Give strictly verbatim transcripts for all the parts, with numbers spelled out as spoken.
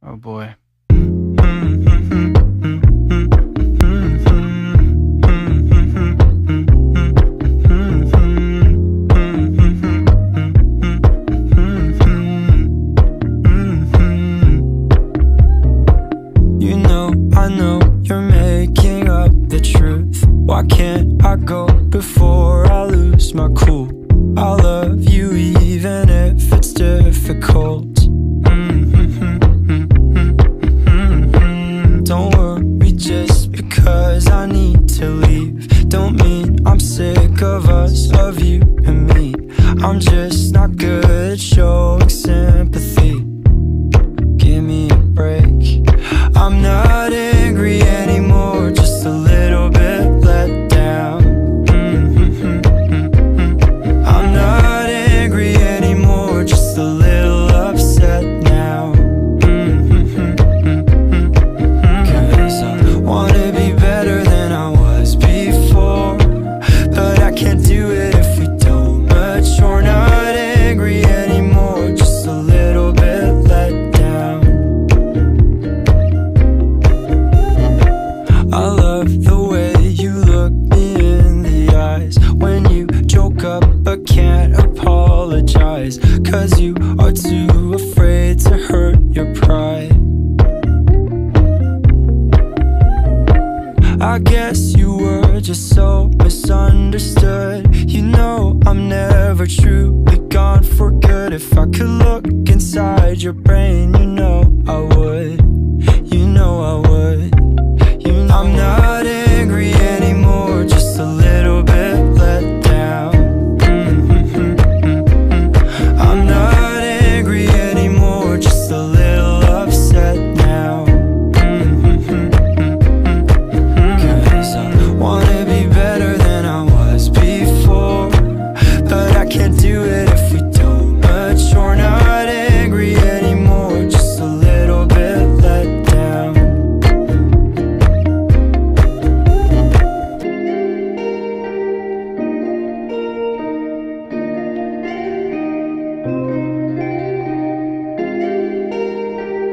Oh boy. You know, I know you're making up the truth. Why can't I go before I lose my cool? I love you even if it's difficult. Don't worry, just because I need to leave don't mean I'm sick of us, of you and me. I'm just not good at showing sympathy. Give me a break. I'm not angry anymore, just a little bit let down. I'm not angry anymore, just a little upset now. Cause I wanna be better than I was before, but I can't do it if we don't mature. Not angry anymore, just a little bit let down. I love the way you look me in the eyes when you joke up but can't apologize, cause you are too afraid to hurt your pride. I guess you were just so misunderstood. You know I'm never truly gone for good. If I could look inside your brain, you know I would. You know I would. You know I'm not angry anymore, just a little bit let down. I'm not angry anymore, just a little upset now. Cause I wanna be better than I was before, but I can't do it if we don't mature. Not angry anymore, just a little bit let down.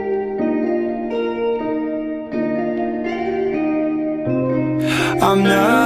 I'm not